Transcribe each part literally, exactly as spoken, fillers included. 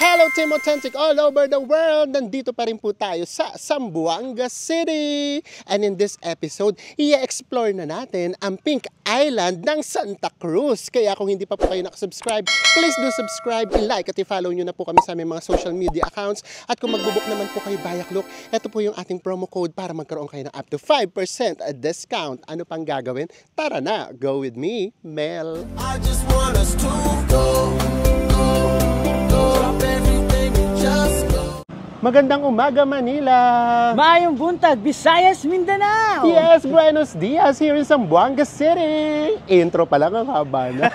Hello Team Authentic all over the world! Nandito pa rin po tayo sa Zamboanga City. And in this episode, i-explore na natin ang Pink Island ng Santa Cruz. Kaya kung hindi pa po kayo nakasubscribe, please do subscribe, i-like at i-follow nyo na po kami sa aming mga social media accounts. At kung magbubook naman po kayo Bayaklok, ito po yung ating promo code para magkaroon kayo ng up to five percent discount. Ano pang gagawin? Tara na! Go with me, Mel! I just want us to go. Magandang umaga, Manila! Maayong buntag, Visayas, Mindanao! Yes, buenos dias here in Zamboanga City! Intro pa lang, ang haba na.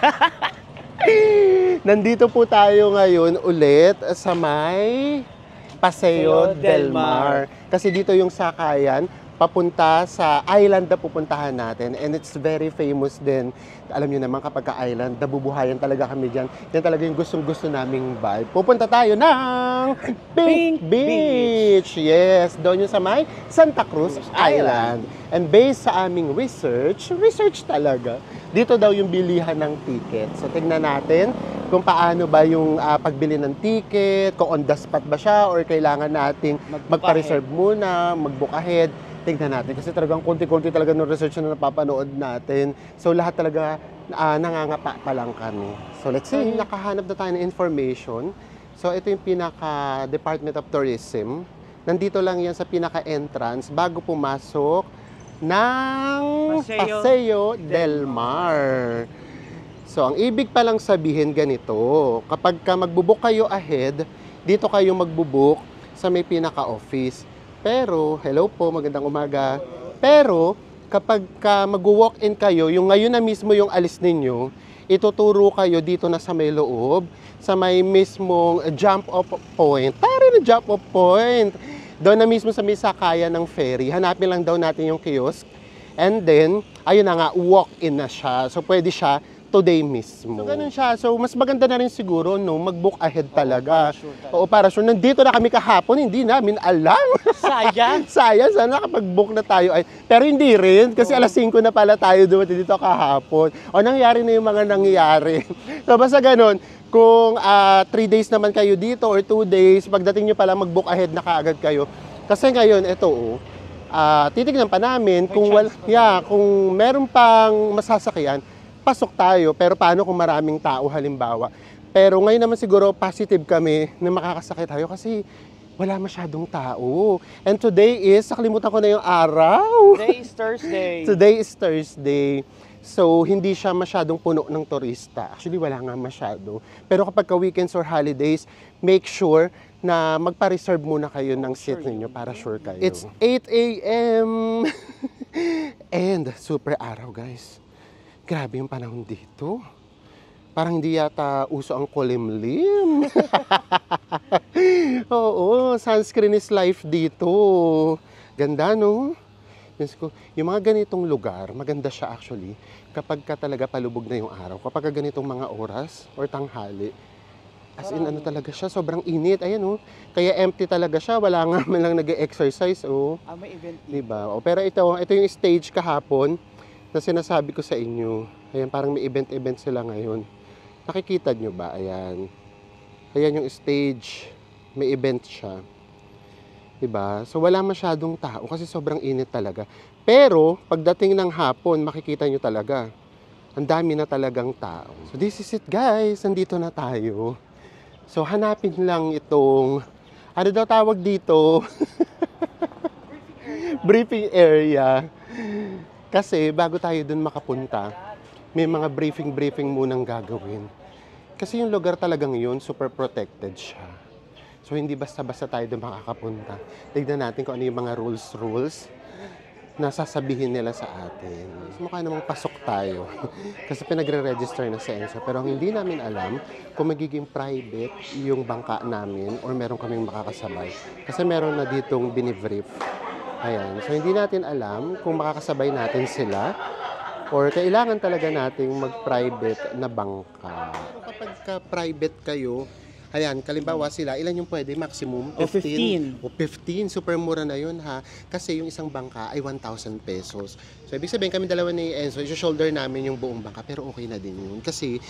Nandito po tayo ngayon ulit sa may Paseo del Mar. Kasi dito yung sakayan papunta sa island na pupuntahan natin. And it's very famous din. Alam nyo naman kapag ka-island, nabubuhayan talaga kami dyan. Yan talaga yung gustong-gusto naming vibe. Pupunta tayo ng Pink, Pink Beach. Beach! Yes, doon yung sa may Santa Cruz Island. And based sa aming research, research talaga, dito daw yung bilihan ng ticket. So tingnan natin kung paano ba yung uh, pagbili ng ticket, kung on the spot ba siya or kailangan nating magpa-reserve muna, mag-book ahead. Tingnan natin kasi talagang konti-konti talaga ng research na napapanood natin. So lahat talaga uh, nangangapa pa lang kami. So let's see, mm-hmm. nakahanap na tayo ng information. So ito yung pinaka Department of Tourism. Nandito lang yan sa pinaka-entrance bago pumasok ng Paseo, Paseo del Mar. So ang ibig pa lang sabihin ganito, kapag ka magbubook kayo ahead, dito kayo magbubook sa may pinaka-office. Pero, hello po, magandang umaga. Pero, kapag ka mag-walk-in kayo, yung ngayon na mismo yung alis ninyo, ituturo kayo dito na sa may loob, sa may mismong jump-off point. Tara na jump-off point! Doon na mismo sa may sakayan ng ferry. Hanapin lang daw natin yung kiosk. And then, ayun na nga, walk-in na siya. So, pwede siya today mismo. So, ganun siya. So, mas maganda na rin siguro, no, mag-book ahead talaga. Oo, para sure. Nandito na kami kahapon, hindi namin alam. Sayang. Sayang, sana kapag-book na tayo. Ay, pero hindi rin, kasi alas singko na pala tayo dumating dito kahapon. O, nangyari na yung mga nangyayari. So, basta ganun, kung uh, three days naman kayo dito or two days, pagdating nyo pala mag-book ahead na kaagad kayo. Kasi ngayon, ito, oh, uh, titignan pa namin kung, wal, yeah, kung meron pang masasakyan, pasok tayo, pero paano kung maraming tao halimbawa. Pero ngayon naman siguro positive kami na makakasakit tayo kasi wala masyadong tao. And today is, nakalimutan ko na yung araw. Today is Thursday. Today is Thursday. So, hindi siya masyadong puno ng turista. Actually, wala nga masyado. Pero kapag ka-weekends or holidays, make sure na magpa-reserve muna kayo ng seat ninyo para sure kayo. It's eight A M and super araw, guys. Grabe yung panahon dito. Parang hindi yata uso ang kulimlim. Oo, sunscreen is life dito. Ganda, no? Yung mga ganitong lugar, maganda siya actually, kapag ka talaga palubog na yung araw. Kapag ka ganitong mga oras or tanghali, as in ano talaga siya, sobrang init. Ayan, oh. Kaya empty talaga siya. Wala nga man lang nag-exercise, oh. Ah, may event. Diba? Oh, pero ito, ito yung stage kahapon na sinasabi ko sa inyo. Ayan, parang may event-event sila ngayon. Nakikita nyo ba? Ayan. Ayan yung stage. May event siya. Diba? So, wala masyadong tao kasi sobrang init talaga. Pero, pagdating ng hapon, makikita nyo talaga. Ang dami na talagang tao. So, this is it, guys. Nandito na tayo. So, hanapin lang itong, ano daw tawag dito? Briefing area. Kasi bago tayo dun makapunta, may mga briefing-briefing munang gagawin. Kasi yung lugar talagang yun, super protected siya. So hindi basta-basta tayo dun makakapunta. Tignan natin kung ano yung mga rules-rules na sasabihin nila sa atin. So, mukha namang pasok tayo. Kasi pinagre-register na sa ENSA. Pero ang hindi namin alam kung magiging private yung bangka namin or meron kaming makakasabay. Kasi meron na ditong binibrief. Ayan. So, hindi natin alam kung makakasabay natin sila or kailangan talaga nating mag-private na bangka. Kapag ka-private kayo, ayan, kalimbawa sila, ilan yung pwede? Maximum? fifteen. O fifteen. Super mura na yun, ha? Kasi yung isang bangka ay one thousand pesos. So, ibig sabihin kami dalawa ni Enzo, i-shoulder namin yung buong bangka, pero okay na din yun. Kasi,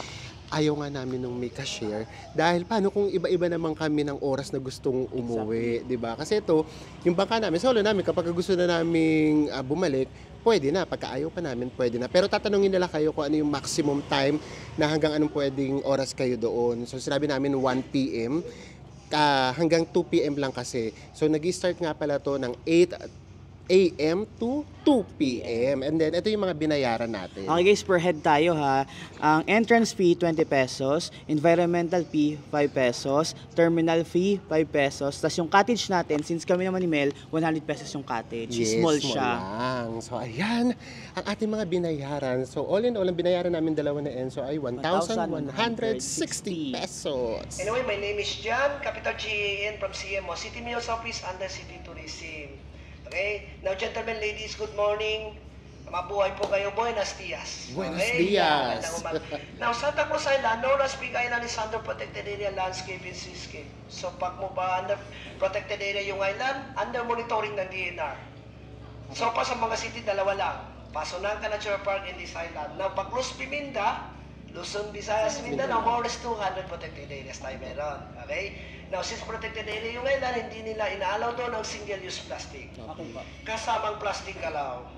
ayaw nga namin nung may cashier dahil paano kung iba-iba naman kami ng oras na gustong umuwi, di ba? Kasi ito, yung bangka namin, solo namin, kapag gusto na namin ah, bumalik, pwede na. Pagka ayaw pa namin, pwede na. Pero tatanungin nila kayo kung ano yung maximum time na hanggang anong pwedeng oras kayo doon. So sinabi namin one p m ah, hanggang two p m lang kasi. So nag-start nga pala to ng eight a m to two p m And then, ito yung mga binayaran natin. Okay guys, per head tayo ha. Ang entrance fee, twenty pesos. Environmental fee, five pesos. Terminal fee, five pesos. Tapos yung cottage natin, since kami naman ni Mel, one hundred pesos yung cottage. Yes, small small siya. lang. So, ayan, ang ating mga binayaran. So, all in all, ang binayaran namin dalawa na Enzo ay one thousand one hundred sixty pesos. Anyway, my name is John, capital G A N from C M O, City Mayor's Office under City Tourism. Okay? Now, gentlemen, ladies, good morning. Mabuhay po kayo. Buenos dias. Buenos okay? dias. Magandang umaga. Now, Santa Cruz Island, known as Big Island, is under protected area landscape and seascape. So, pag mo ba under protected area yung island, under monitoring ng D N R. So, pa sa mga city, dalawa lang. Pasunangka Natural Park in this island. Now, pag Luz Piminda, Luzon, Visayas, Mindanao, more or less two hundred protected areas tayo meron. Okay? Now, since protected area yung island, hindi nila inaalaw doon ang single-use plastic. Kasamang plastic alaw.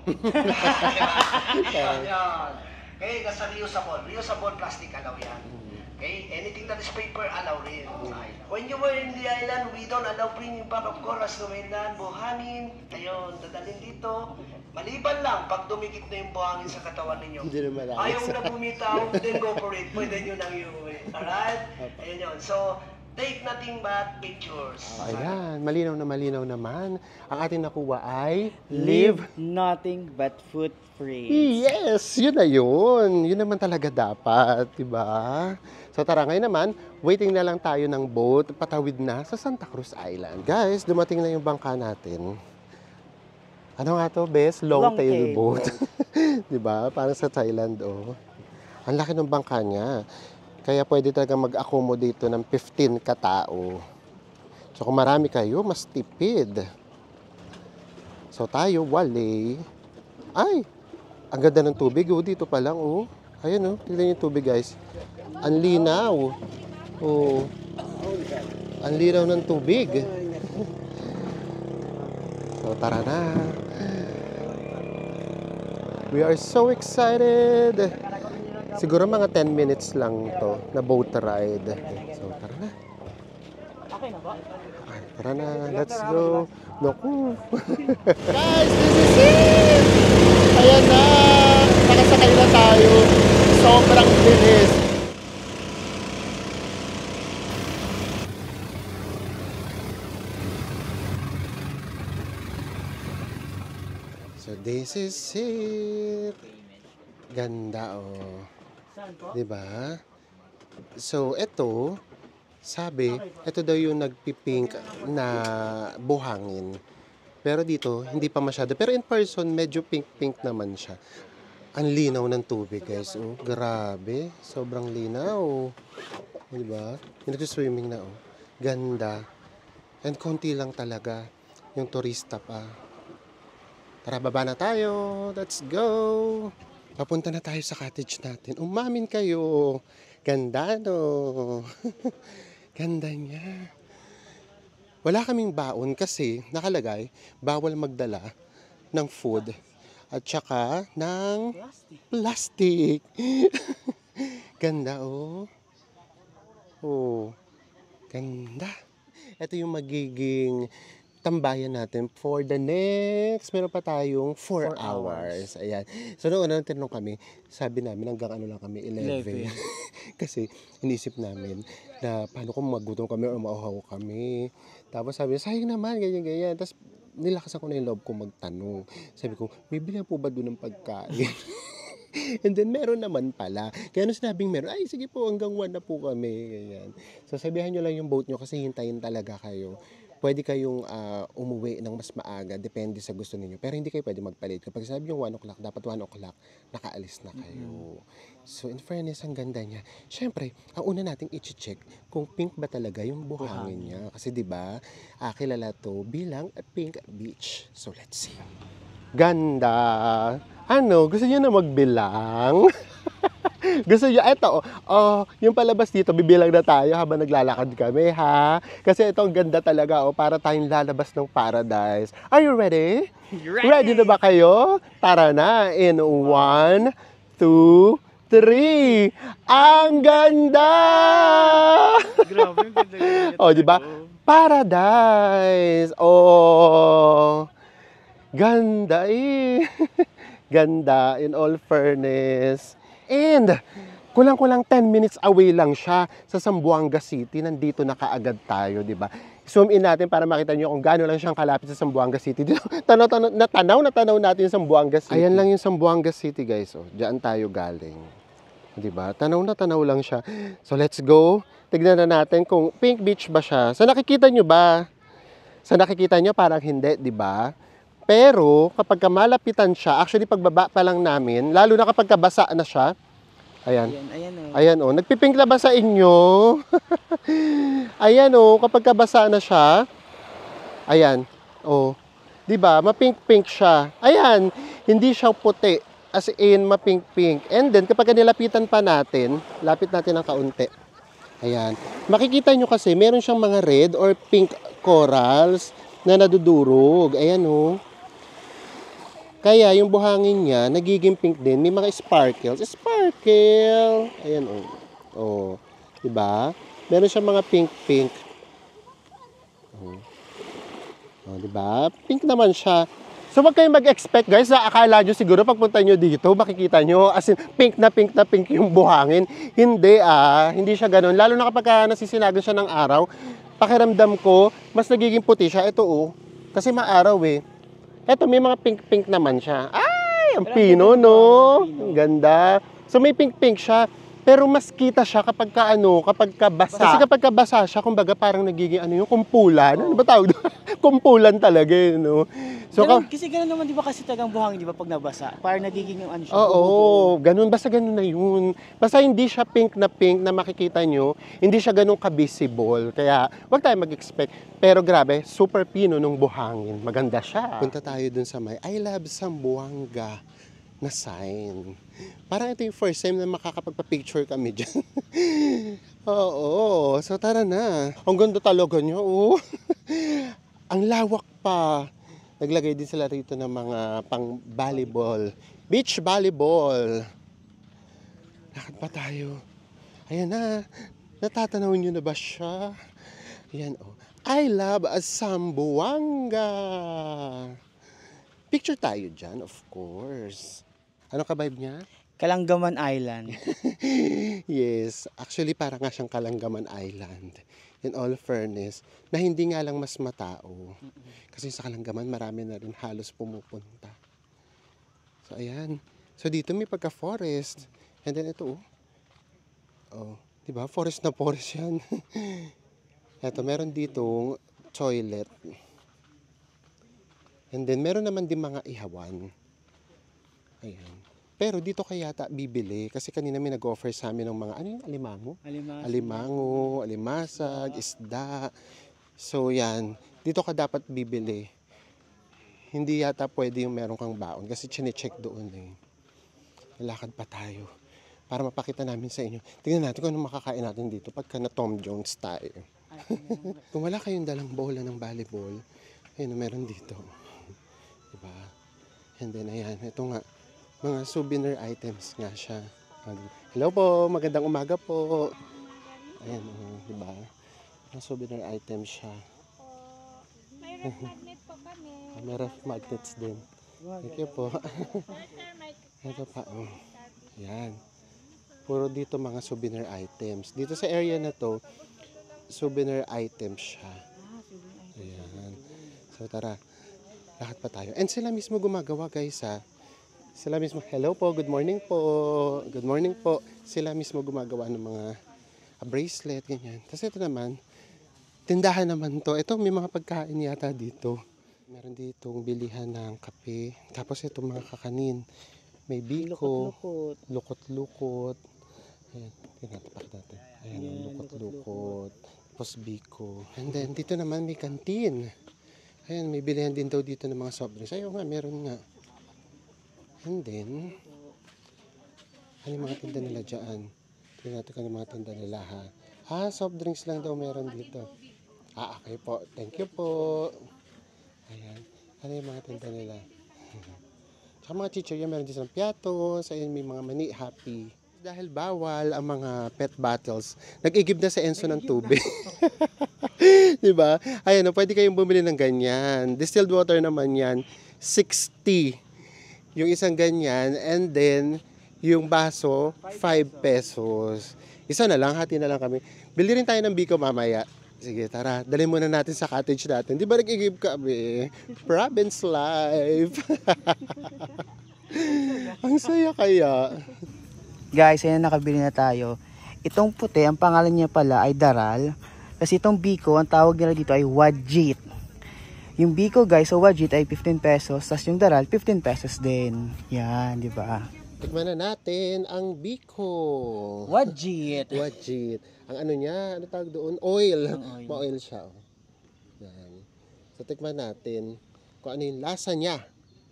Yan. Okay, kasi reusable. Reusable plastic alaw yan. Okay, anything that is paper alaw rin. When you were in the island, we don't allow bringing back of course sa mainland, buhangin, ayun, dadalhin dito. Maliban lang, pag dumikit na yung buhangin sa katawan ninyo. Hindi na malakas. Ayaw na bumitaw, then go for it. Pwede nyo nang iuwi. Alright? Ayun yun. So, take nothing but pictures. Ayan, malinaw na malinaw naman. Ang ating nakuha ay Live nothing but footprints. Yes, yun na yun. Yun naman talaga dapat, di ba? So tara, ngayon naman, waiting na lang tayo ng boat, patawid na sa Santa Cruz Island. Guys, dumating na yung bangka natin. Ano nga to, best? Long, Long tail tail boat. di ba? Parang sa Thailand, oh. Ang laki ng bangka niya. Kaya pwede talaga mag-accommodate ng fifteen katao. So kung marami kayo, mas tipid. So tayo, wale. Ay, ang ganda ng tubig, oh. Dito pa lang, oh. Ayan, oh. Tignan yung tubig, guys. Ang linaw. Oh. Ang linaw ng tubig. So tara na. We are so excited. Siguro mga ten minutes lang to na boat ride. So tara na. Okay na ba? Ay, tara na, let's go. Naku. Guys, this is it! Ayan na! Nakasakay na tayo. Sobrang bilis. So this is it. Ganda, oh. Saan po? Diba? So, ito, sabi, ito daw yung nagpipink na buhangin. Pero dito, hindi pa masyado. Pero in person, medyo pink-pink naman siya. Ang linaw ng tubig, guys. Oh, grabe. Sobrang linaw. Diba? Yung nag-swimming na, oh. Ganda. And konti lang talaga yung turista pa. Tara, baba na tayo. Let's go. Papunta na tayo sa cottage natin. Umamin kayo. Ganda, no? Ganda niya. Wala kaming baon kasi nakalagay, bawal magdala ng food at saka ng plastic. Ganda, oh. Oh. Ganda. Ito yung magiging tambayan natin for the next, meron pa tayong four hours. Ayan. So, noong unang tinanong kami, sabi namin hanggang ano lang kami, eleven. Kasi, inisip namin na paano kung magutom kami o mauhaw kami. Tapos sabi, sayang naman, ganyan, ganyan. Tapos, nilakasan ko na yung loob ko magtanong. Sabi ko, bibili po ba doon ng pagkain? And then, meron naman pala. Kaya nung sinabing meron, ay, sige po, hanggang one na po kami. Ganyan. So, sabihan nyo lang yung boat nyo kasi hintayin talaga kayo. Pwede kayong uh, umuwi ng mas maaga, depende sa gusto ninyo. Pero hindi kayo pwede magpalit. Kapag sabi yung one o'clock, dapat one o'clock, nakaalis na kayo. So, in fairness, ang ganda niya. Siyempre, ang una nating i-check kung pink ba talaga yung buhangin niya. Kasi di ba, uh, kilala to bilang Pink Beach. So, let's see. Ganda! Ano? Gusto niyo na magbilang? Gusto nyo, eto, oh, yung palabas dito, bibilang na tayo habang naglalakad kami, ha? Kasi ito, ang ganda talaga, oh, para tayong lalabas ng paradise. Are you ready? Ready na ba kayo? Tara na, in one, two, three. Ang ganda! Grabe, ang ganda-ganda. Oh, di ba? Paradise! Oh, ganda eh. Ganda, in all fairness. And, kulang-kulang ten minutes away lang siya sa Zamboanga City. Nandito na kaagad tayo, di ba? Zoom in natin para makita nyo kung gaano lang siyang kalapit sa Zamboanga City. Dito, tanaw, tanaw, natanaw, natanaw natin yung Zamboanga City. Ayan lang yung Zamboanga City, guys. Oh, diyan tayo galing. Di ba? Tanaw na tanaw lang siya. So, let's go. Tignan na natin kung Pink Beach ba siya. Sa nakikita nyo ba? Sa nakikita nyo, parang hindi, di ba? Pero, kapag malapitan siya, actually, pagbaba pa lang namin, lalo na kapag basa na siya, ayan, Ayan, ayan oh. ayan o, nagpipink na ba sa inyo? Ayan o, kapag basa na siya, ayan, o, di ba, mapink-pink siya. Ayan, hindi siya puti, as in, mapink-pink. And then, kapag nilapitan pa natin, lapit natin ng kaunti. Ayan, makikita nyo kasi, meron siyang mga red or pink corals na nadudurog. Ayan o. Kaya yung buhangin niya, nagiging pink din. May mga sparkles. Sparkle! Ayan, o. Oh. Oh. Diba? Meron siyang mga pink-pink. Oh. Oh, diba? Pink naman siya. So, wag kayong mag-expect, guys, na akala nyo siguro pagpunta nyo dito, makikita nyo, as in, pink na pink na pink yung buhangin. Hindi, ah. Hindi siya ganun. Lalo na kapag nasisinagan siya ng araw, pakiramdam ko, mas nagiging puti siya. Ito, oh. Kasi maaraw, eh. Eto, may mga pink-pink naman siya. Ay, ang pino, no? Ang ganda. So, may pink-pink siya. Pero mas kita siya kapag ka, ano, kapag ka basa. Kasi kapag ka basa siya, kumbaga parang nagiging, ano yung kumpulan. Ano ba tawag doon? Kumpulan talaga, eh, no? So, Ganun, ka- kasi gano'n naman, di ba kasi tagang buhangin, di ba, pag nabasa? Parang nagiging yung ano siya. Oo, bumubuo. ganun. Basta ganun na yun. Basta hindi siya pink na pink na makikita nyo. Hindi siya ganun ka-visible. Kaya, wag tayo mag-expect. Pero grabe, super pino nung buhangin. Maganda siya. Punta tayo dun sa may I love Zamboanga na sign. Parang ito yung first time na makakapagpa-picture kami dyan. Oo, so tara na. Ang ganda talaga nyo, oh. Ang lawak pa. Naglagay din sila rito ng mga pang volleyball. Beach volleyball. Lakad pa tayo. Ayan na. Natatanaw nyo na ba siya? Ayan, oh. I love Zamboanga. Picture tayo dyan, of course. Ano ka vibe niya? Kalanggaman Island. Yes. Actually, parang nga siyang Kalanggaman Island. In all fairness, na hindi nga lang mas matao. Kasi sa Kalanggaman, marami na rin halos pumupunta. So, ayan. So, dito may pagka-forest. And then, ito, oh. Oh, diba? Forest na forest yan. Ito, meron ditong toilet. And then, meron naman din mga ihawan. Ayan. Pero dito kaya yata bibili. Kasi kanina may nag-offer sa amin ng mga, ano yung alimango? Alimas. Alimango, alimasag, isda. So yan, dito ka dapat bibili. Hindi yata pwede yung meron kang baon kasi chine-check doon eh. Lalakad pa tayo para mapakita namin sa inyo. Tingnan natin kung ano makakain natin dito pagka na Tom Jones tayo. Kung wala kayong dalang bola ng volleyball, ayun, meron dito. Diba? And then ayan, ito nga, mga souvenir items nga siya. Hello po, magandang umaga po. Ayan, uh, di ba? Mga souvenir items siya. May ref magnet po kami. May ref magnets din. Thank you po. Ito pa, oh. Ayan. Puro dito mga souvenir items. Dito sa area na to, souvenir items siya. Ayan. So tara, lakad pa tayo. And sila mismo gumagawa, guys, ha. Sila mismo, hello po, good morning po. Good morning po. Sila mismo gumagawa ng mga bracelet, ganyan. Tapos ito naman, tindahan naman to. Ito, may mga pagkain yata dito. Meron ditong bilihan ng kape. Tapos ito mga kakanin. May biko, Lukot-lukot. lukot-lukot. Ayan, tingnan natin, pakita natin. Ayan, Ayan, lukot-lukot. Tapos biko. And then, dito naman may kantin. Ayan, may bilihan din daw dito ng mga soft drinks. Ayaw nga, meron nga. And then, Ano yung mga tinda nila dyan? Tingnan natin kung ano yung mga tinda nila, ha? Ah, soft drinks lang daw meron dito. Ah, okay po. Thank you po. Ayan. Ano yung mga tinda nila? Tsaka mga chichirya, meron din silang piato. Sa may mga mani, happy. Dahil bawal ang mga pet bottles, nag-igib na sa Enzo ng tubig. Diba? Ayan, o, pwede kayong bumili ng ganyan. Distilled water naman yan, sixty. Yung isang ganyan, and then, yung baso, five pesos. Isa na lang, hati na lang kami. Bili rin tayo ng biko mamaya. Sige, tara, dalhin muna natin sa cottage natin. Di ba nag-igib kami? Province life. Ang saya kaya. Guys, ayan, nakabili na tayo. Itong puti, ang pangalan niya pala ay daral. Kasi itong biko, ang tawag nila dito ay wajit. Yung biko guys, o wajit ay fifteen pesos. Tapos yung daral, fifteen pesos din. Yan, di ba? Tikman na natin ang biko. Wajit. Wajit. Ang ano niya, ano tawag doon? Oil. Ang oil. Ma-oil siya. Oh. Yan. So, tikman natin kung ano yung lasa niya.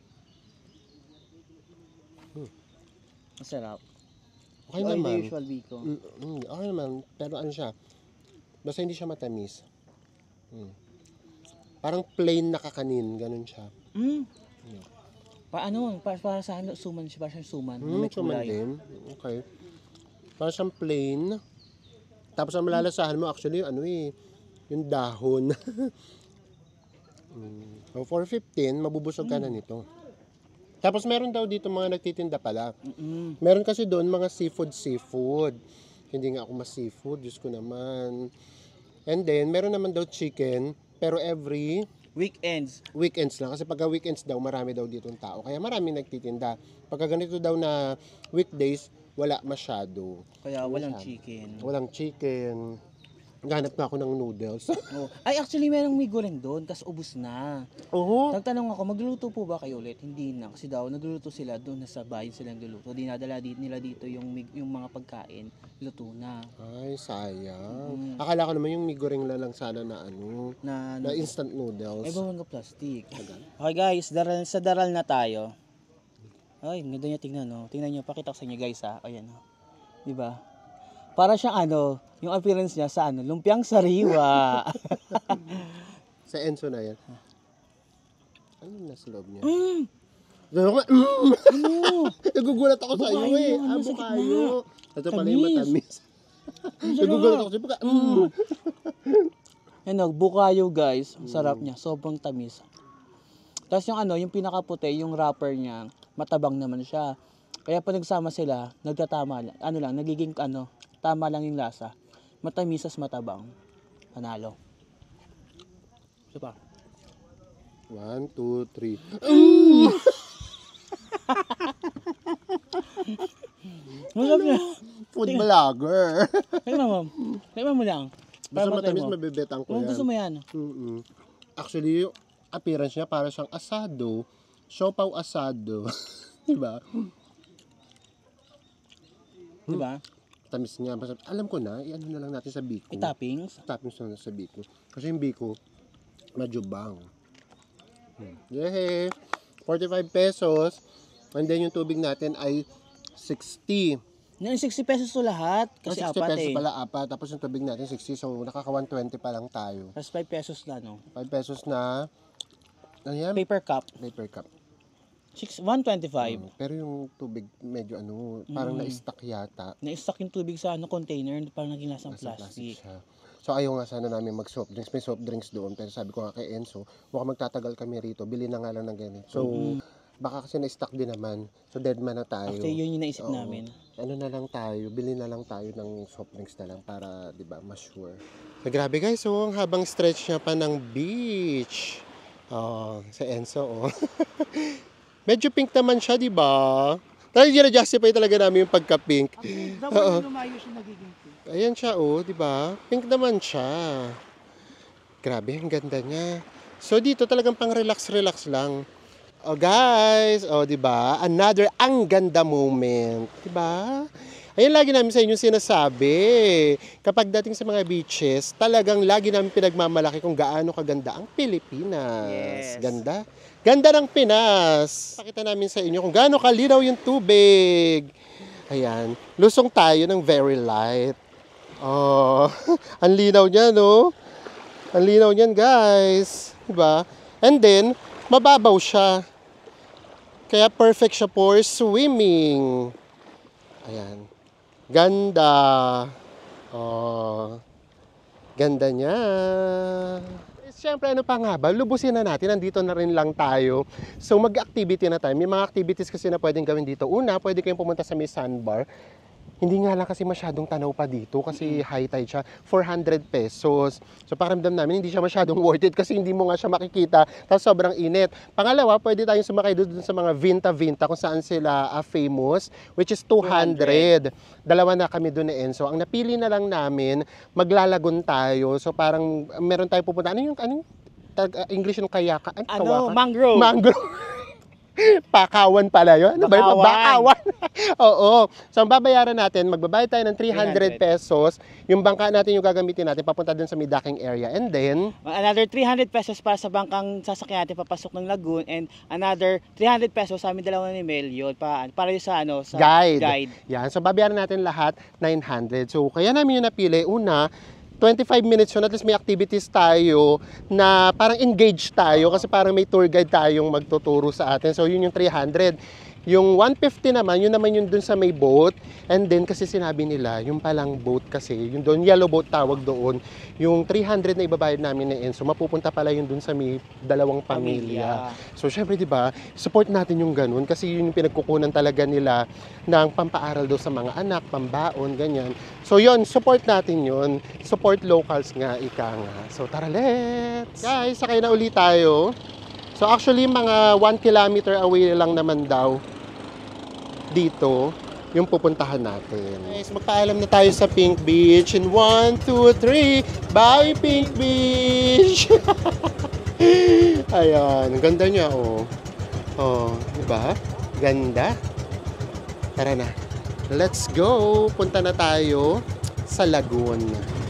Masarap. Okay Oil na naman. usual biko. Mm, mm, okay naman. Pero ano siya, basta hindi siya matamis. Mm. Parang plain na kakanin. Ganun siya. Mm. Paano? Para, para sa ano, suman siya. Para siyang suman. Mm, May suman kulay. din. Okay. Parang siyang plain. Tapos ang malalasahan mo actually, ano eh, yung dahon. mm. So, for fifteen, mabubusog ka na nito. Tapos meron daw dito mga nagtitinda pala. Mm-mm. Meron kasi doon mga seafood, seafood. Hindi nga ako mas-seafood, Diyos ko naman. And then, meron naman daw chicken, pero every Weekends. weekends lang. Kasi pagka weekends daw, marami daw dito ng tao. Kaya marami nagtitinda. Pagka ganito daw na weekdays, wala masyado. Kaya walang Masyado. chicken. Walang chicken. Ganap na ako ng noodles. Oh. Ay, actually, merong may goreng doon, tas ubus na. Oo. Nagtanong ako, magluluto po ba kayo ulit? Hindi na. Kasi daw, nagluluto sila doon, nasa bayan silang luluto. Dinadala di- nila dito yung, mig- yung mga pagkain, luto na. Ay, sayang. Mm. Akala ko naman yung migoreng na lang sana na ano, Na, na instant noodles. ay, bawang ka plastic. Okay guys, daral, sa daral na tayo. Ay, ganda niya tingnan, no? Tingnan niyo, pakita ko sa inyo guys, ha? Ayan, no? Diba? Para siyang ano, yung appearance niya sa ano, lumpiang sariwa. Sa Enzo na yan. Ano yung nasa loob niya? mm, Sabi ko, mm! ano? Nagugulat ako sa iyo Bukayo, eh. ano, Ah, sa bukayo. Ito pala Tamis. yung matamis. Nagugulat ako sa iyo. Mm. Ano, bukayo guys, ang sarap niya, sobrang tamis. Tapos yung ano, yung pinakaputi, yung wrapper niya, matabang naman siya. Kaya pag nagsama sila, nagtatama lang. Ano lang, nagiging ano, tama lang yung lasa. Matamis as matabang. Panalo. Ito pa. One, two, three. Masarap niya. Food vlogger. Tingnan mo. Tingnan mo lang. Basta Para matay matamis, mo. mabibetang ko Kung yan. gusto mo yan. Mm-mm. Actually, yung appearance niya para siyang asado. Siopaw asado. Diba? Di ba? Tamis niya. Basta, alam ko na, i-ano na lang natin sa biko. I-toppings. Toppings na lang sa biko. Kasi yung biko, medyo bang. Hmm. Yehey! forty-five pesos. And then yung tubig natin ay sixty. Yung sixty pesos to lahat. Kasi sixty apat pesos eh. pala apat. Tapos yung tubig natin sixty. So nakaka one twenty pa lang tayo. Tapos five pesos na, no? five pesos na, ano yan? Paper cup. Paper cup. Six, one twenty-five. Mm, pero yung tubig medyo ano, parang Mm. na-stuck yata. Na-stuck yung tubig sa ano container, parang naging lasang Nasa plastic. siya. So ayaw nga sana namin mag soft drinks. May soft drinks doon. Pero sabi ko nga kay Enzo, mukhang magtatagal kami rito. Bili na nga lang ng ganito. So, baka kasi na-stuck din naman. So dead man na tayo. Actually, yun yung naisip Oo. namin. Ano na lang tayo, bili na lang tayo ng soft drinks na lang para, di ba, mas sure. So, grabe guys, so ang habang stretch niya pa ng beach. Oh, sa Enzo, oh. Medyo pink naman siya, di ba? Talagang gina-justify talaga namin yung pagka-pink. Oo. lumayo siya nagiging pink. Ayan siya, oh, di ba? Pink naman siya. Grabe, ang ganda niya. So, dito talagang pang-relax-relax lang. Oh, guys, oh, di ba? Another ang ganda moment, di ba? Ayun lagi namin sa inyo sinasabi. Kapag dating sa mga beaches, talagang lagi namin pinagmamalaki kung gaano kaganda ang Pilipinas. Yes. Ganda. Ganda ng Pinas. Pakita namin sa inyo kung gaano kalinaw yung tubig. Ayan. Lusong tayo ng very light. Oh, ang linaw niya, no? Ang linaw niyan, guys. Diba? And then, mababaw siya. Kaya perfect siya for swimming. Ayan. Ganda. Oh. Ganda niya. Siyempre, ano pa nga ba? Lubusin na natin. Nandito na rin lang tayo. So, mag-activity na tayo. May mga activities kasi na pwedeng gawin dito. Una, pwede kayong pumunta sa may sandbar. Hindi nga lang kasi masyadong tanaw pa dito kasi high tide siya. four hundred pesos. So, pakiramdam namin, hindi siya masyadong worth it kasi hindi mo nga siya makikita. Tapos, sobrang init. Pangalawa, pwede tayong sumakay doon sa mga Vinta-Vinta kung saan sila uh, famous, which is two hundred. Dalawa na kami doon ni Enzo. Ang napili na lang namin, maglalagon tayo. So, parang meron tayong pupunta. Ano yung, ano yung tag, uh, English yung kayaka? Ano, Ano, kawakan? mangrove. Mangrove. Pakawan pala yun. Ano ba yun? Bakawan. Bakawan. Oo. So, ang babayaran natin, magbabayad tayo ng three hundred pesos. Yung bangka natin yung gagamitin natin, papunta dun sa may docking area. And then, Another three hundred pesos para sa bangkang sasakyan natin papasok ng lagoon, and another three hundred pesos sa amin dalawa ni Mel yun pa, para yun sa ano sa guide. guide. Yan. So, babayaran natin lahat nine hundred. So, kaya namin yung napili. Una, twenty-five minutes yun, at least may activities tayo na parang engage tayo kasi parang may tour guide tayong magtuturo sa atin. So, yun yung three hundred. Yung one fifty naman, yun naman yun dun sa may boat. And then, kasi sinabi nila, yung palang boat kasi, yung doon, yellow boat tawag doon, yung three hundred na ibabayad namin na Enzo, mapupunta pala yun dun sa may dalawang pamilya. So, syempre, di ba, support natin yung ganun kasi yun yung pinagkukunan talaga nila ng pampaaral do sa mga anak, pambaon, ganyan. So, yun, support natin yun. Support locals nga, ika nga. So, tara, let's! Guys, sakay na ulit tayo. So, actually, mga one kilometer away lang naman daw dito yung pupuntahan natin. Guys, magpaalam na tayo sa Pink Beach. In one, two, three, bye Pink Beach! Ayan, ang ganda niya, oh. Oh, diba? Ganda. Tara na. Let's go! Punta na tayo sa lagoon.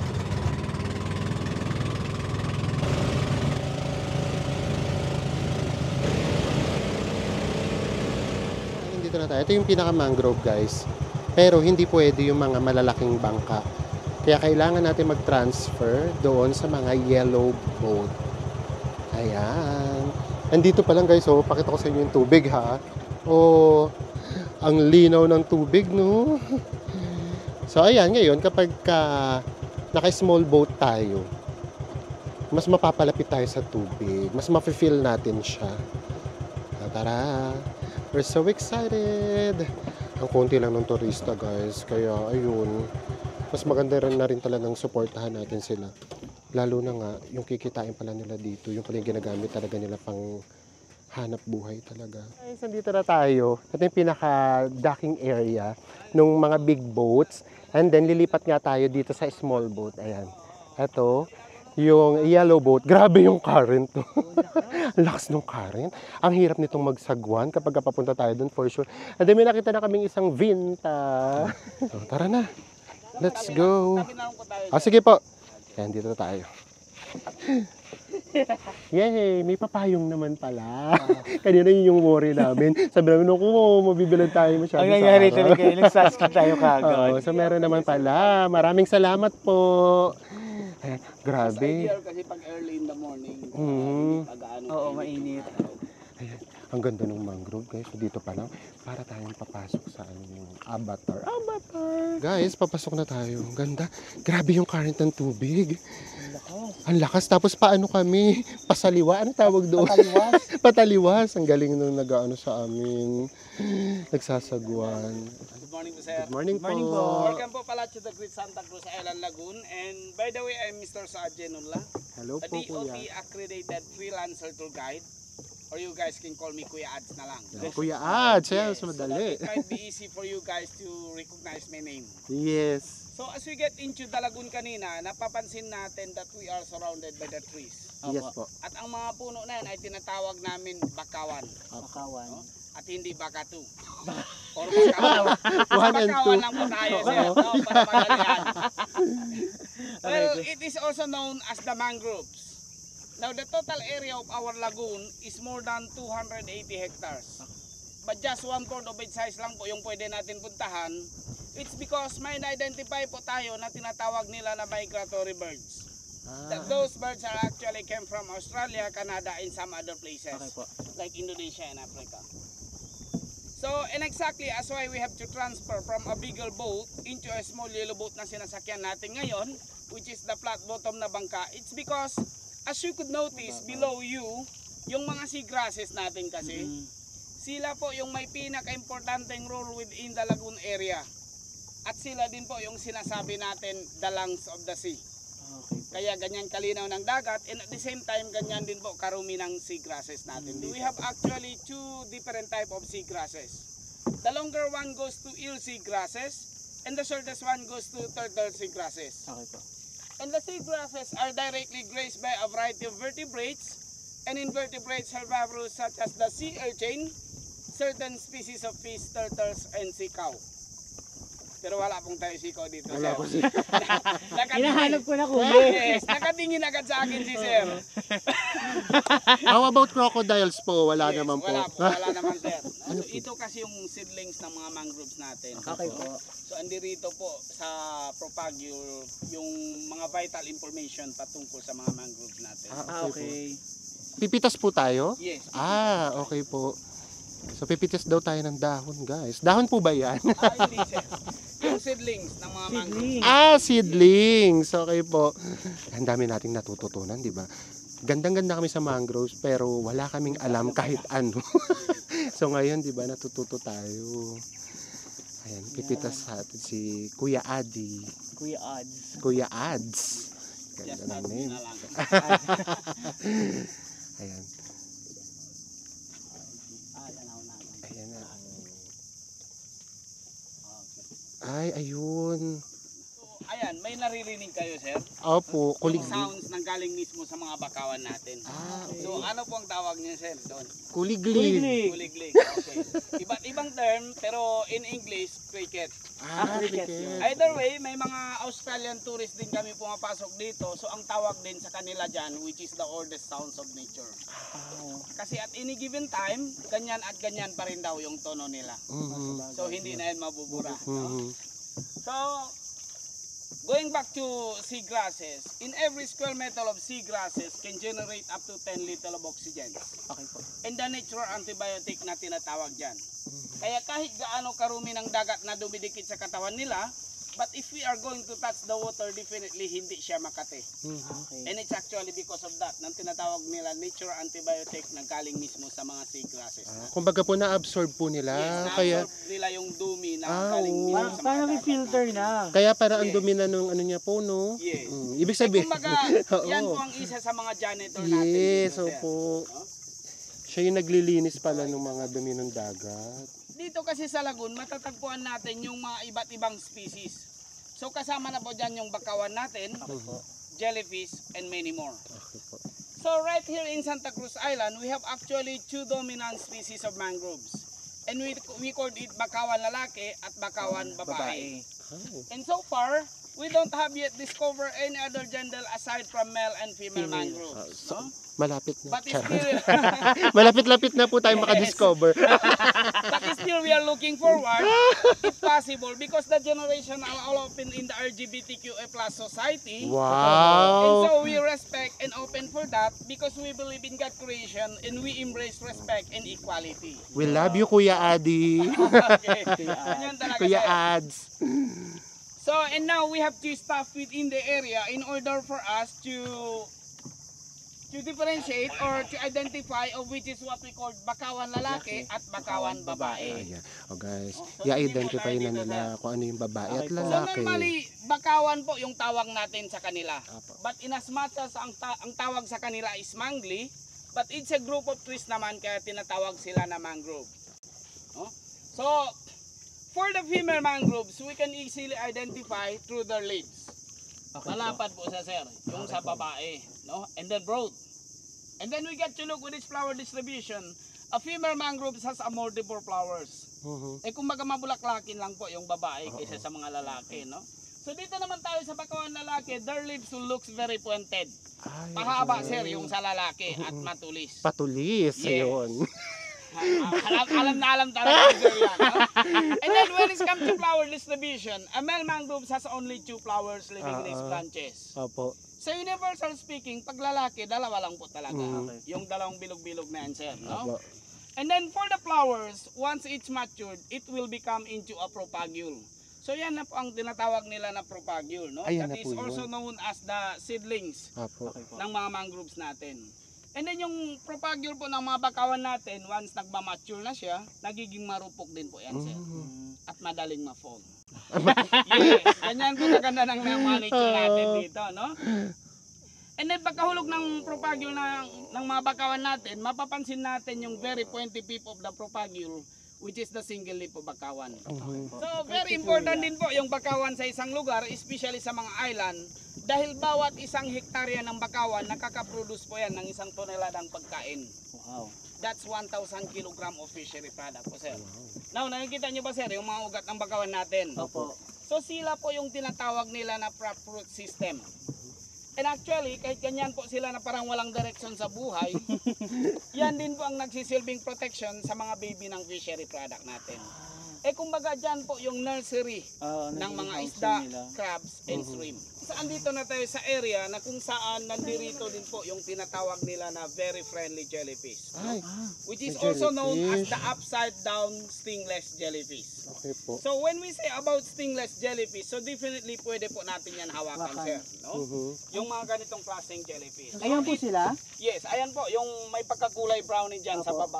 Dito na tayo. Ito yung pinaka-mangrove, guys. Pero hindi pwede yung mga malalaking bangka. Kaya kailangan natin mag-transfer doon sa mga yellow boat. Ayan. Andito pa lang, guys. Oh, pakita ko sa inyo yung tubig, ha. Oh, ang linaw ng tubig, no? So, ayan. Ngayon, kapag ka naka-small boat tayo, mas mapapalapit tayo sa tubig. Mas mafe-feel natin siya. Tara! We're so excited! Ang konti lang ng turista, guys. Kaya, ayun. Mas maganda rin na rin talagang supportahan natin sila. Lalo na nga, yung kikitain pala nila dito, yung pala yung ginagamit talaga nila pang hanap buhay talaga. Guys, nandito na tayo. Ito yung pinaka-docking area ng mga big boats. And then, lilipat nga tayo dito sa small boat. Ayan. Ito, yung yellow boat. Grabe yung current. Ang lakas ng current. Ang hirap nitong magsagwan kapag papunta tayo dun for sure. And then, may nakita na kaming isang Vinta. So, tara na. Let's go. Ah, sige po. Ayan, dito tayo. Yay! May papayong naman pala. Kanina yun yung worry namin. Sabi namin, naku, mabibilan tayo masyado Ang sa nangyari araw. talaga, nagsaskip tayo kagad. Oo, so meron naman pala. Maraming salamat po. Eh, grabe. Kasi pag early in the morning, Mhm. pag ano, Oo, mainit. Ayan, ang ganda ng mangrove, guys. So, dito pa lang, para tayong papasok sa ano, yung avatar. Avatar! Guys, papasok na tayo. Ang ganda. Grabe yung current ng tubig. Ang lakas. Tapos paano kami? Pasaliwa? Ano tawag doon? Pataliwas. Pataliwas. Ang galing nung nag-ano sa amin. Nagsasagwan. good morning po sir. Good morning, Morning po. po. Welcome po pala to the Great Santa Cruz Island Lagoon. And by the way, I'm Mister Saadje Nunla, Hello a po, D O T kuya. accredited freelancer tour guide. Or you guys can call me Kuya Ads na lang. Kuya Ad, siya, Yes, mas so that madali. it might be easy for you guys to recognize my name. Yes. So as we get into the lagoon kanina, napapansin natin that we are surrounded by the trees. Yes po. At ang mga puno na yan ay tinatawag namin bakawan. Pakawan. At hindi bakatu. Or bakawan. One and two. Bakawan lang po tayo sir. No, para madalian. Well, it is also known as the mangroves. Now, the total area of our lagoon is more than two hundred eighty hectares. but just one fourth of its size lang po yung pwede natin puntahan. It's because may na-identify po tayo na tinatawag nila na migratory birds. That those birds are actually came from Australia, Canada, and some other places, Okay po. like Indonesia and Africa. So, and exactly as why we have to transfer from a bigger boat into a small yellow boat na sinasakyan natin ngayon, which is the flat bottom na bangka. It's because, as you could notice, below you, yung mga seagrasses natin kasi, Mm. sila po yung may pinaka-importanteng role within the lagoon area. At sila din po yung sinasabi natin, the lungs of the sea. Okay po. Kaya ganyan kalinaw ng dagat, and at the same time ganyan din po karumi ng seagrasses natin. We have actually two different type of seagrasses. The longer one goes to eel seagrasses, and the shortest one goes to turtle seagrasses. Okay po. And the seagrasses are directly grazed by a variety of vertebrates and invertebrate herbivores such as the sea urchin, certain species of fish, turtles, and sea cow. Pero wala pong tayo sikaw dito, Wala sir. po si... Hinahanap ko na kuya. Yes, nakatingin agad sa akin si sir. How about crocodiles po? Wala Yes, naman po. Wala po, wala naman sir. So, ito kasi yung seedlings ng mga mangroves natin. Okay po. So andirito po sa Propagule yung mga vital information patungkol sa mga mangroves natin. Ah, okay. Pipitas po tayo? Yes. Ah, okay po. So pipitas daw tayo ng dahon, guys. Dahon po ba yan? Ah, hindi sir. Yung seedlings ng mga mangroves. Seedling. Ah, seedlings. Okay po. Ang dami nating natututunan, di ba? Gandang-ganda kami sa mangroves pero wala kaming alam kahit ano. So ngayon, di ba, natututo tayo. Ayan, pipitas sa atin si Kuya Adi. Kuya Odds. Kuya Ads. Yes, Ganda ng that's name. na lang. Ayan. Ah, tanaw namin. Ayan na. Okay. Ay, ayun. So, ayan, may naririnig kayo sir? Opo, Yung kuliglig. sounds nang galing mismo sa mga bakawan natin. Ah, So ano po ang tawag niyo sir doon? kuliglig. Kuliglig. Kuliglig. Okay. Iba't ibang term pero in English, cricket. Ah, cricket. cricket. Either way, may mga Australian tourists din kami pumapasok dito. So ang tawag din sa kanila dyan, which is the oldest sounds of nature. Oh. Kasi at any given time, ganyan at ganyan pa rin daw yung tono nila. Mhm. So hindi na yan mabubura. No? Mhm. So, going back to seagrasses, in every square meter of seagrasses can generate up to ten liters of oxygen. Okay po. And the natural antibiotic na tinatawag dyan. Kaya kahit gaano karumi ng dagat na dumidikit sa katawan nila, but if we are going to touch the water, definitely hindi siya makate. Mhm. Okay. And it's actually because of that, nang tinatawag nila natural antibiotic na galing mismo sa mga seagrasses. Ah, kumbaga po na-absorb po nila. Yes, kaya na-absorb nila yung dumi na Ah, galing oo. mismo Parang, sa mga parang may dagat filter natin. na. kaya para ang Yes. dumi na nung ano niya po, no? Yes. Mm, ibig Eh, sabihin. kumbaga, yan Oo. po ang isa sa mga janitor natin. Yes, dito, sir. opo. No? Siya yung naglilinis pala ng mga dumi ng dagat. Dito kasi sa lagoon, matatagpuan natin yung mga iba't ibang species. So kasama na po dyan yung bakawan natin, jellyfish, and many more. Okay po. So right here in Santa Cruz Island, we have actually two dominant species of mangroves. And we, we call it bakawan lalaki at bakawan babae. Ay. And so far, we don't have yet discovered any other gender aside from male and female Female. mangroves. Ah, so- No? Malapit na. But Charot. still, Malapit-lapit na po tayo Yes. makadiscover. but still we are looking forward, if possible, because the generation are all open in the L G B T Q A plus society. And Wow. so we respect and open for that because we believe in God creation and we embrace respect and equality. We love you, Kuya Adi. Okay. Ganyan talaga, Kuya sir. Ads. So, and now we have two staff within the area in order for us to to differentiate or to identify of which is what we call bakawan lalaki at bakawan babae. Ayan. O guys, So, i-identify hindi na mo tayo nila dito, kung ano yung babae at Okay po. So lalaki. normally, bakawan po yung tawag natin sa kanila. Apo. But in as much as ang, ta- ang tawag sa kanila is mangli, but it's a group of trees naman kaya tinatawag sila na mangrove. No? So, for the female mangroves, we can easily identify through their leaves. Okay po. Malapad po sa sir, yung sa babae, no? And then broad. And then we get to look with its flower distribution. A female mangrove has a multiple flowers. Mhm. Eh kumbaga mabulaklakin lang po yung babae kaysa sa mga lalaki, no? So dito naman tayo sa bakawan lalaki, their lips looks very pointed. Ay, Mahaba okay. sir yung sa lalaki at matulis. Patulis. Yes. Ayun. alam, alam na alam talaga ni Sir yan. No? And then when it comes to flower distribution, a male mangroves has only two flowers living in its Ah, ah. branches. Opo. So universal speaking, pag lalaki, dalawa lang po talaga. Mm. Yung dalawang bilog-bilog na yan, sir. Opo. No? And then for the flowers, once it's matured, it will become into a propagule. So yan na po ang tinatawag nila na propagule. No? Ayan That na is po yun. also known as the seedlings Opo. ng mga mangroves natin. And then yung propagule po ng mga bakawan natin, once nagmamature na siya, nagiging marupok din po yan, sir. Mm. At madaling ma-fall. Yes, ganyan po kaganda ng manage natin dito, no? And then pagkahulog ng propagule ng, ng mga bakawan natin, mapapansin natin yung very pointy tip of the propagule, which is the single leaf of bakawan. Mhm. So very important din po yung bakawan sa isang lugar, especially sa mga island, dahil bawat isang hektarya ng bakawan nakaka-produce po yan ng isang toneladang pagkain. Wow. That's one thousand kilogram of fishery product po, sir. Now, nakikita nyo ba, sir, yung mga ugat ng bakawan natin? Opo. So sila po yung tinatawag nila na crop root system. And actually, kahit ganyan po sila na parang walang direksyon sa buhay, yan din po ang nagsisilbing protection sa mga baby ng fishery product natin. Eh kumbaga dyan po yung nursery Ah, ng nagiging mga housing isda, nila. crabs, and shrimp. Saan dito na tayo sa area na kung saan nandirito din po yung tinatawag nila na very friendly jellyfish. Ay, Which is may also known as jellyfish. the upside down stingless jellyfish. okay po. So when we say about stingless jellyfish, so definitely pwede po natin yan hawakan, Hawakan. sir. No? Mhm. Yung mga ganitong klaseng jellyfish. Ayan po sila. Yes, ayan po, yung may pagkakulay brownie dyan sa Opo. baba.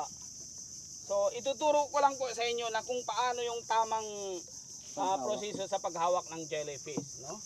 So ituturo ko lang po sa inyo na kung paano yung tamang ah, Paghawak. proseso sa paghawak ng jellyfish. No?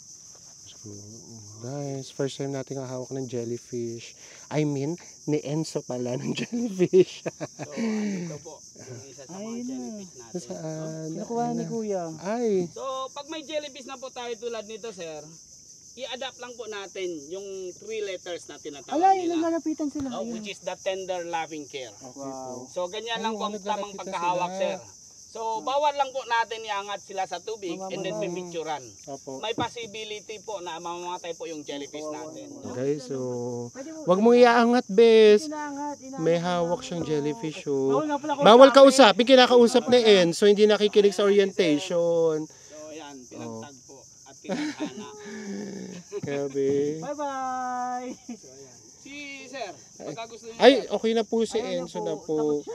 So, guys, first time natin hawak ng jellyfish. I mean, ni Enzo pala ng jellyfish. So andito po yung isa sa mga Ayun na. jellyfish natin. No? Saan? Kinukuha Ayun ni na. Kuya. Ay, So pag may jellyfish na po tayo tulad nito, sir, i-adapt lang po natin yung three letters na tinatawag Ala, yun nila. ang lalapitan sila. Oh, Ayun. which is the tender loving care. Wow. So ganyan Ay, lang po ang wala tamang naglalapit na pagkahawak, sila. sir. So bawal lang po natin iangat sila sa tubig and then Mamamatay. pipicturan. opo. May possibility po na mamamatay po yung jellyfish natin. No? Guys, so, Pwede mo. wag mong iaangat, bes. Inaangat, inaangat. May hawak siyang jellyfish, Bawal oh. nga pala Bawal kausapin, kinakausap ni Enzo, hindi nakikinig sa orientation. So yan, pinagtag po at pinagana. Grabe. Bye-bye. Si sir, pagka gusto niyo. Ay, okay na po si Enzo na po.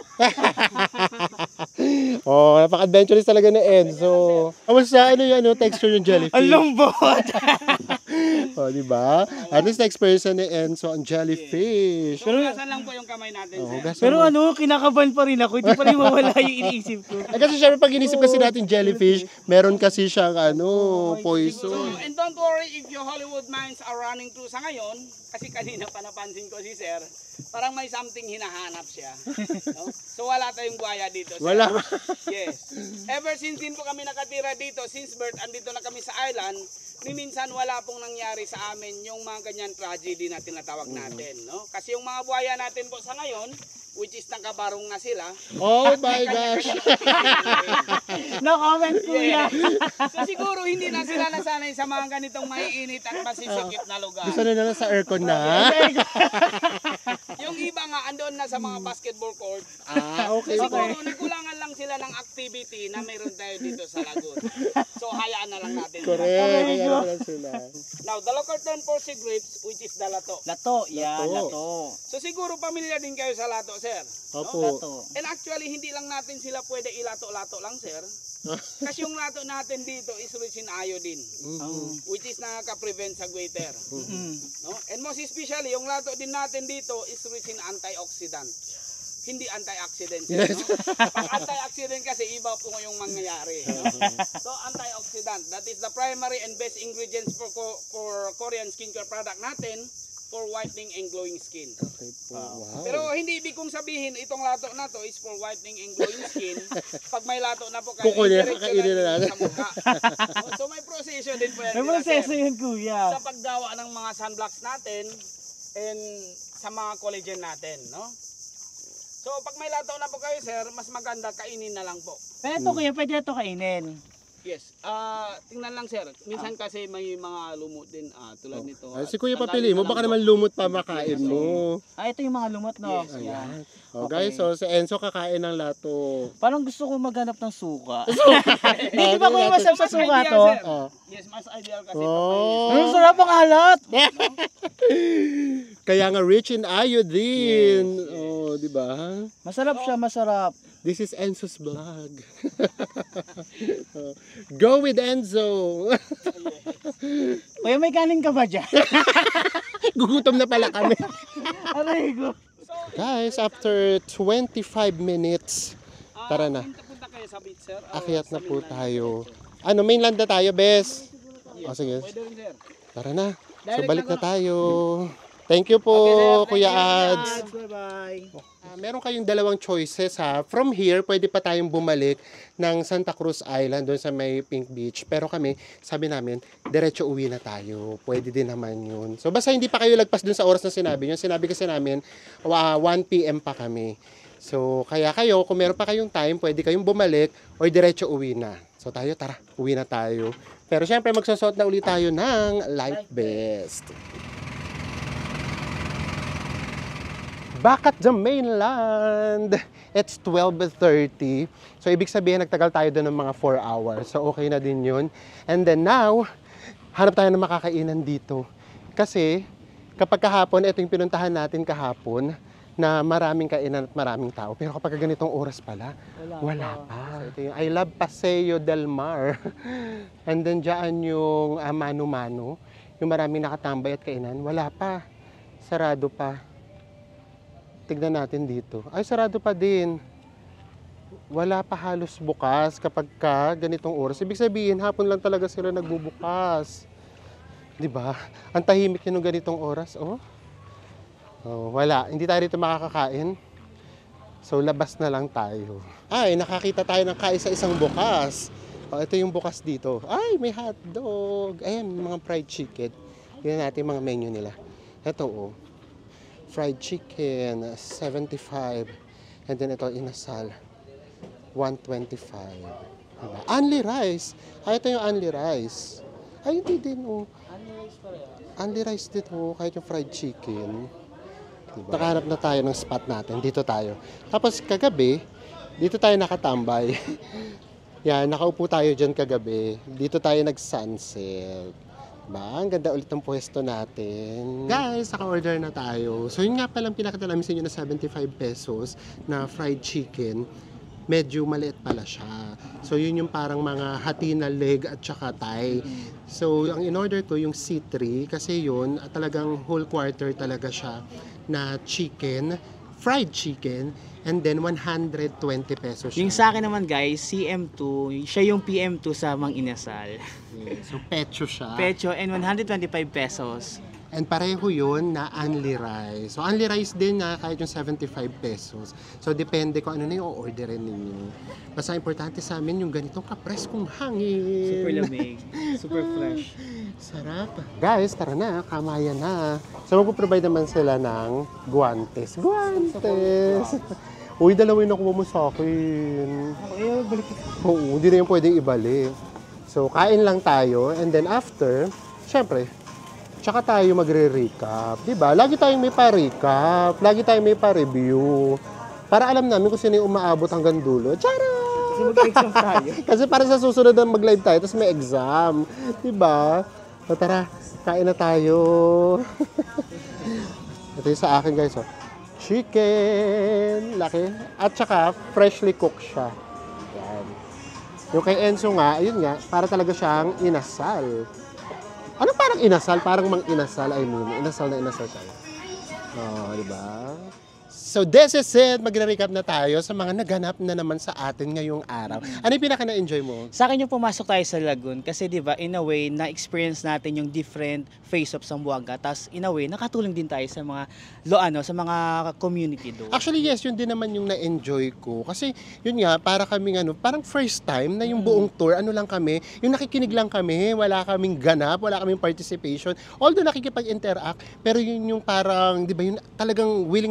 Oh, napaka-adventurous talaga ni Enzo. Kamusta ano yan, no? Texture ng jellyfish? Ang lambot. Oh, di ba? At least na-experience na ni Enzo ang jellyfish. So gasan lang po yung kamay natin, Oh, sir. gasan Pero mo. ano, kinakaban pa rin ako. Hindi pa rin mawala yung iniisip ko. Eh, kasi syempre pag inisip kasi natin jellyfish, meron kasi siyang ano, So, poison. and don't worry if your Hollywood minds are running through sa ngayon, kasi kanina pa napansin ko si sir, parang may something hinahanap siya. No? So wala tayong buhaya dito, sir. Wala. Yes. Ever since din po kami nakatira dito, since birth, andito na kami sa island, ni minsan wala pong nangyari sa amin yung mga ganyan tragedy na tinatawag natin. No? Kasi yung mga buhaya natin po sa ngayon, which is nakabarong na sila, Oh my gosh. No comment, Kuya. so siguro hindi na sila nasanay sa mga ganitong maiinit at masisikip na lugar. Gusto na lang sa aircon na. Yung iba nga andon na sa mga basketball court. Ah, So okay. siguro nagkulangan lang sila ng activity na mayroon tayo dito sa lagoon. So hayaan na lang natin. sila. Correct. Kaya naman sila. Now, the local term for sea grapes, which is the lato. Lato, yan, Lato. lato. So siguro pamilyar din kayo sa lato, sir. Opo. Lato. And actually, hindi lang natin sila pwede ilato-lato lang, sir. Kasi yung lato natin dito is rich in iodine, Mhm. which is nakaka-prevent sa goiter. Mm. No? And most especially, yung lato din natin dito is rich in antioxidant. Hindi anti-oxidant. Yes. No? Pag anti-oxidant kasi iba po yung mangyayari. No? So antioxidant, that is the primary and best ingredients for co- for Korean skincare product natin for whitening and glowing skin. Okay po. Wow. Pero hindi ibig kong sabihin itong lato na to is for whitening and glowing skin. Pag may lato na po kayo, Kukunin, i-diretso kakainin na lang natin. sa mukha. So may proseso din po yan. May nila, proseso sir. yun, Kuya. Sa paggawa ng mga sunblocks natin and sa mga collagen natin, no? So pag may lato na po kayo, sir, mas maganda kainin na lang po. Pero ito, Kuya, pwede ito kainin. Yes. Ah, tingnan lang sir. Minsan kasi may mga lumot din ah, tulad nito. Ay, At si Kuya tandaan papili mo, nyo baka lang naman lumot pa makain mo. Ah, ito yung mga lumot, no? Yes, Ayan. Oh, guys, so si Enzo kakain ng lato. Parang gusto ko maghanap ng suka. Hindi, Hindi ba kuya masarap sa Mas suka ideal, to? sir. Oh. Yes, mas ideal kasi Oh. Ang sarap ang alat! Kaya nga rich in iodine. Oh, di ba? Masarap siya, masarap. This is Enzo's vlog. Oh. Go with Enzo. Kuya, may kanin ka ba dyan? Gugutom na pala kami. Aray ko. Guys, after twenty-five minutes, Ah, tara na. Punta, punta kayo sa beach sir. O Akyat sa na po mainland? tayo. Ano, mainland na tayo, bes? O, sige. Pwede rin sir. Tara na. So, Direct balik na na tayo. Thank you po, Okay, sir. Thank Kuya you, Ads. Bye-bye. Ah, meron kayong dalawang choices ha. From here, pwede pa tayong bumalik ng Santa Cruz Island doon sa may Pink Beach. Pero kami, sabi namin, diretso uwi na tayo. Pwede din naman yun. So basta hindi pa kayo lagpas doon sa oras na sinabi nyo. Sinabi kasi namin, uh, one p m pa kami. So kaya kayo, kung meron pa kayong time, pwede kayong bumalik or diretso uwi na. So tayo, tara, uwi na tayo. Pero syempre, magsusot na ulit tayo ng life vest. Back at the mainland, it's twelve thirty. So, ibig sabihin, nagtagal tayo doon ng mga four hours. So, okay na din yun. And then now, hanap tayo ng makakainan dito. Kasi, kapag kahapon, ito yung pinuntahan natin kahapon, na maraming kainan at maraming tao. Pero kapag ganitong oras pala, wala, wala pa. So, ito yung I Love Paseo del Mar. And then, dyan yung uh, mano-mano, yung maraming nakatambay at kainan, wala pa. Sarado pa. Tignan natin dito. Ay, sarado pa din. Wala pa halos bukas kapag ka ganitong oras. Ibig sabihin, hapon lang talaga sila nagbubukas. Di ba? Ang tahimik yun ng ganitong oras, oh. Oh, wala. Hindi tayo dito makakakain. So, labas na lang tayo. Ay, nakakita tayo ng kaisa-isang bukas. Oh, ito yung bukas dito. Ay, may hotdog. Ayan, mga fried chicken. Yan natin mga menu nila. Ito, oh. Fried chicken, seventy-five. And then ito, inasal, one twenty-five. Diba? Only rice. Ay, ito yung only rice. Ay, hindi din, oh. Only rice dito, oh, kahit yung fried chicken. Diba? Nakahanap na tayo ng spot natin. Dito tayo. Tapos, kagabi, dito tayo nakatambay. Yan, nakaupo tayo dyan kagabi. Dito tayo nag-sunset. Ba, ang ganda ulit ng pwesto natin. Guys, naka-order na tayo. So, yun nga palang pinakita namin sa inyo na seventy-five pesos na fried chicken. Medyo maliit pala siya. So, yun yung parang mga hati na leg at saka thigh. So, ang in-order ko yung C three kasi yun, talagang whole quarter talaga siya na chicken, fried chicken, and then one hundred twenty pesos siya. Yung sa akin naman guys, C M two, siya yung P M two sa Mang Inasal. Yeah, so, pecho siya. Pecho and one hundred twenty-five pesos. And pareho yun na only rice. So, only rice din na kahit yung seventy-five pesos. So, depende kung ano na yung orderin ninyo. Basta importante sa amin yung ganitong kapreskong hangin. Super lamig, super fresh. Sarap. Guys, tara na. Kamaya na. So, magpo-provide naman sila ng guantes. Guantes! Uy, dalawa yung nakuha mo sa akin. Eh, balik Oo, hindi na yung pwedeng ibalik. So, kain lang tayo. And then after, syempre, tsaka tayo magre-recap. Diba? Lagi tayong may pa-recap. Lagi tayong may pa-review. Para alam namin kung sino yung umaabot hanggang dulo. Charot! Kasi mag-exam tayo. Kasi para sa susunod na mag-live tayo, tapos may exam. Diba? So tara, kain na tayo. Ito yung sa akin guys. Oh. Chicken! Laki. At saka, freshly cooked siya. Yan. Yung kay Enzo nga, ayun nga, para talaga siyang inasal. Ano parang inasal? Parang mang inasal, I mean. Inasal na inasal tayo. Oh, di ba? So this is it. Magre-recap na tayo sa mga naganap na naman sa atin ngayong araw. Ano yung pinaka na-enjoy mo? Sa akin yung pumasok tayo sa Lagoon kasi 'di ba in a way na-experience natin yung different face of Zamboanga. Tapos in a way nakatulong din tayo sa mga lo ano sa mga community doon. Actually, yes, yun din naman yung na-enjoy ko. Kasi, yun nga, para kaming ano, parang first time na yung buong tour, ano lang kami, yung nakikinig lang kami, wala kaming ganap, wala kaming participation. Although nakikipag-interact, pero yun yung parang, di ba, yun talagang willing na willing kami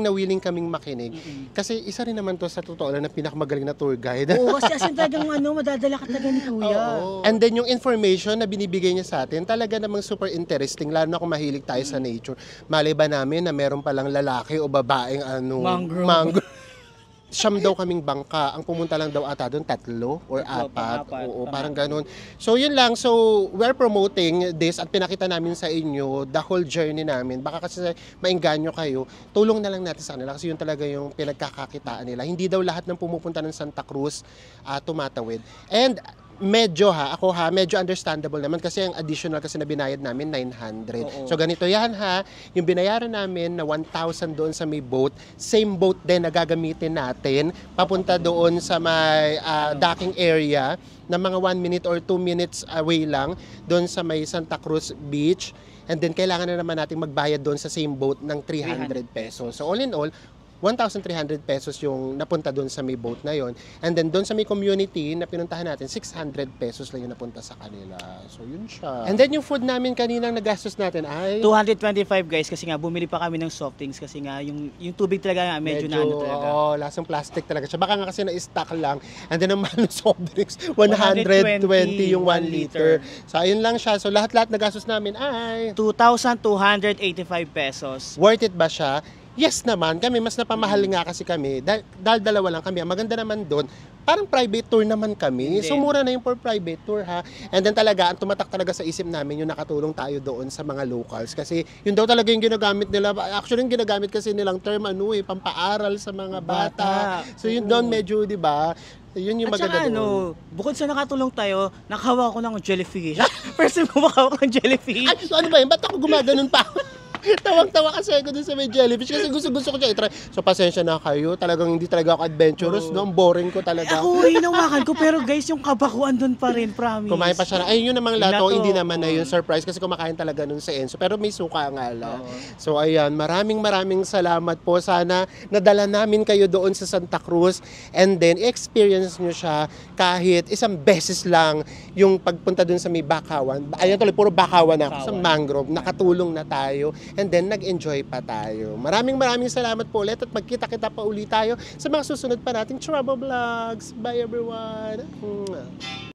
kaming makinig. Kasi isa rin naman to sa totoo lang na pinakamagaling na tour guide. Oo, kasi as in talagang ano, madadala ka talaga ni Kuya. Oo. And then yung information na binibigay niya sa atin, talaga namang super interesting, lalo na kung mahilig tayo sa nature. Malay ba namin na meron palang lalaki o babaeng ano, Mangrove. mangrove. Siyam daw kaming bangka. Ang pumunta lang daw ata doon, tatlo or Tatlo, apat. pang-apat. Oo, Tama. parang ganun. So, yun lang. So, we're promoting this at pinakita namin sa inyo the whole journey namin. Baka kasi maingganyo kayo, tulong na lang natin sa kanila kasi yun talaga yung pinagkakakitaan nila. Hindi daw lahat ng pumupunta ng Santa Cruz uh, tumatawid. And medyo ha, ako ha, medyo understandable naman kasi ang additional kasi na binayad namin nine hundred. Oo. So ganito yan ha, yung binayaran namin na one thousand doon sa may boat, same boat din na gagamitin natin papunta doon sa may uh, docking area na mga one minute or two minutes away lang doon sa may Santa Cruz Beach. And then kailangan na naman natin magbayad doon sa same boat ng three hundred pesos. So all in all, one thousand three hundred pesos yung napunta doon sa may boat na yon. And then doon sa may community na pinuntahan natin, six hundred pesos lang yung napunta sa kanila. So yun siya. And then yung food namin kaninang nagastos natin ay two hundred twenty-five guys kasi nga bumili pa kami ng soft drinks kasi nga yung yung tubig talaga nga medyo, na ano talaga. Oo, lasang plastic talaga siya. Baka nga kasi na-stock lang. And then ang mahal ng soft drinks, one hundred twenty yung one liter. So ayun lang siya. So lahat-lahat nagastos namin ay two thousand two hundred eighty-five pesos. worth it ba siya? Yes naman, kami mas napamahal nga kasi kami dahil, dahil dalawa lang kami. Ang maganda naman doon, parang private tour naman kami. Hindi. So mura na yung for private tour ha. And then talaga, ang tumatak talaga sa isip namin yung nakatulong tayo doon sa mga locals. Kasi yun daw talaga yung ginagamit nila. Actually, yung ginagamit kasi nilang term ano eh, pampaaral sa mga bata. Bata. So yun Oo. doon medyo, di ba? Yun yung At maganda saka doon. ano, bukod sa nakatulong tayo, nakahawa ko ng jellyfish. First time ko makahawak ng jellyfish. Ay, so ano ba yun? Ba't ako gumaganon pa? Tawang-tawa kasi ako dun sa may jellyfish kasi gusto-gusto ko siya i-try. So pasensya na kayo, talagang hindi talaga ako adventurous, no? Ang boring ko talaga. Ako, hinawakan ko, pero guys, yung kaba ko andun pa rin, promise. Kumain pa siya na, ayun yun namang Yung lato, lato, hindi naman na oo. yun surprise kasi kumakain talaga nun sa Enzo. Pero may suka nga lang. So ayan, maraming maraming salamat po. Sana nadala namin kayo doon sa Santa Cruz and then experience nyo siya kahit isang beses lang yung pagpunta doon sa may Bakawan. Ayan tuloy, puro Bakawan ako sa Bakawan. mangrove. Nakatulong na tayo and then nag-enjoy pa tayo. Maraming maraming salamat po ulit at magkita-kita pa ulit tayo sa mga susunod pa nating travel vlogs. Bye everyone! Mwah.